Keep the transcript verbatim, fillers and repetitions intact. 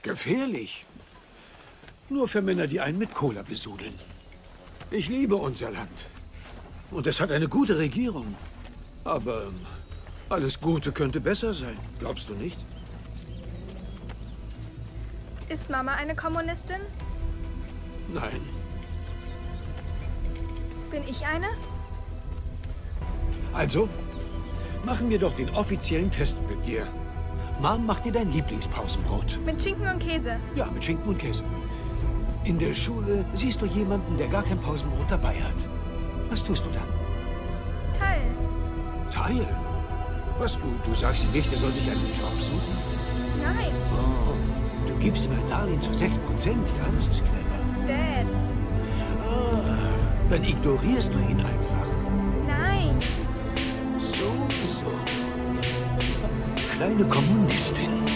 Gefährlich. Nur für Männer, die einen mit Cola besudeln. Ich liebe unser Land. Und es hat eine gute Regierung. Aber alles Gute könnte besser sein. Glaubst du nicht? Ist Mama eine Kommunistin? Nein. Bin ich eine? Also, machen wir doch den offiziellen Test mit dir. Mom macht dir dein Lieblingspausenbrot. Mit Schinken und Käse? Ja, mit Schinken und Käse. In der Schule siehst du jemanden, der gar kein Pausenbrot dabei hat. Was tust du dann? Teilen. Teilen? Was, du, du sagst ihm nicht, er soll sich einen Job suchen? Nein. Oh, du gibst ihm ein Darlehen zu sechs Prozent, ja? Das ist clever. Dad. Ah, dann ignorierst du ihn einfach. Nein. So, so. Kleine Kommunistin.